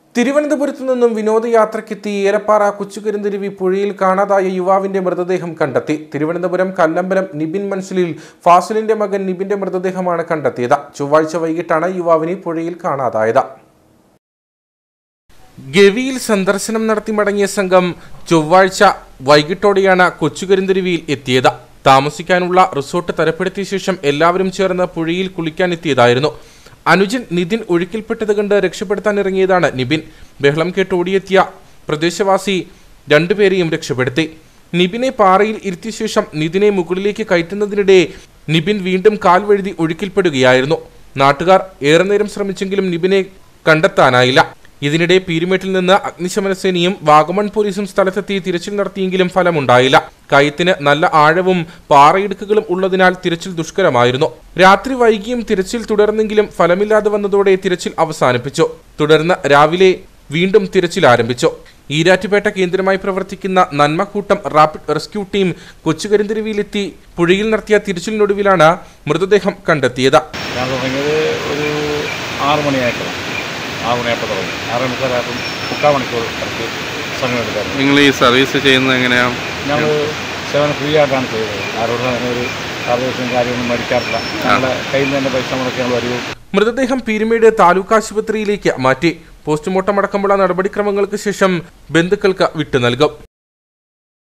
തിരുവനന്തപുരത്തു നിന്നും വിനോദയാത്രയ്ക്കെത്തി ഏലപ്പാറ കൊച്ചുകരിന്തിരുവി പുഴയിൽ കാണാതായ യുവാവിന്റെ മൃതദേഹം കണ്ടെത്തി. തിരുവനന്തപുരം കല്ലമ്പലം നിബിൻ മൻസിലിൽ ഫാസിലിന്റെ മകൻ നിബിന്റെ മൃതദേഹമാണ് കണ്ടെത്തിയത്. ചൊവ്വാഴ്ച വൈകിട്ടാണ് യുവാവിനെ പുഴയിൽ കാണാതായത്. ഗവിയിൽ സന്ദർശനം നടത്തി മടങ്ങിയ സംഘം ചൊവ്വാഴ്ച വൈകിട്ടോടെയാണ് കൊച്ചുകരിന്തിരുവിയിൽ എത്തിയത്. താമസിക്കാനുള്ള റിസോർട്ട് തരപ്പെടുത്തിയ ശേഷം എല്ലാവരും ചേർന്ന് പുഴയിൽ കുളിക്കാനെത്തിയതായിരുന്നു. അനുജൻ നിതിൻ ഒഴുക്കിൽപ്പെട്ടത് കണ്ട് രക്ഷപ്പെടുത്താനിറങ്ങിയതാണ് നിബിൻ. ബഹളം കേട്ട് ഓടിയെത്തിയ പ്രദേശവാസി രണ്ടുപേരെയും രക്ഷപ്പെടുത്തി. നിബിനെ പാറയിൽ ഇരുത്തിയ ശേഷം നിതിനെ മുകളിലേക്ക് കയറ്റുന്നതിനിടെ നിബിൻ വീണ്ടും കാൽ വഴുതി ഒഴുക്കിൽപ്പെടുകയായിരുന്നു. നാട്ടുകാർ ഏറെ നേരം ശ്രമിച്ചെങ്കിലും നിബിനെ കണ്ടെത്താനായില്ല. ഇതിനിടെ പീരുമേട്ടിൽ നിന്ന് അഗ്നിശമന സേനയും വാഗമൺ പോലീസും സ്ഥലത്തെത്തി തിരച്ചിൽ നടത്തിയെങ്കിലും ഫലമുണ്ടായില്ല. കയത്തിന് നല്ല ആഴവും പാറയിടുക്കുകളും ഉള്ളതിനാൽ തിരച്ചിൽ ദുഷ്കരമായിരുന്നു. രാത്രി വൈകിയും തിരച്ചിൽ തുടർന്നെങ്കിലും ഫലമില്ലാതെ വന്നതോടെ തിരച്ചിൽ അവസാനിപ്പിച്ചു. തുടർന്ന് രാവിലെ വീണ്ടും തിരച്ചിൽ ആരംഭിച്ചു. ഈരാറ്റുപേട്ട കേന്ദ്രമായി പ്രവർത്തിക്കുന്ന നന്മക്കൂട്ടം റാപ്പിഡ് റെസ്ക്യൂ ടീം കൊച്ചുകരിന്തിരുവിയിലെത്തി പുഴയിൽ നടത്തിയ തിരച്ചിലിനൊടുവിലാണ് മൃതദേഹം കണ്ടെത്തിയത്. നിങ്ങൾ ഈ സർവീസ് ചെയ്യുന്നത് എങ്ങനെയാണ്? ഞങ്ങൾ സേവനം ഫ്രീ ആയിട്ടാണ് ചെയ്തത്. ആരോടും അങ്ങനെ ഒരു സർവീസും കാര്യമൊന്നും മേടിക്കാറില്ല. ഞങ്ങളുടെ കയ്യിൽ നിന്ന് തന്നെ പൈസ മുടക്കി ഞങ്ങൾ വരൂ. മൃതദേഹം പീരുമേട് താലൂക്ക് ആശുപത്രിയിലേക്ക് മാറ്റി. പോസ്റ്റ്മോർട്ടം അടക്കമുള്ള നടപടിക്രമങ്ങൾക്ക് ശേഷം ബന്ധുക്കൾക്ക് വിട്ടു നൽകും.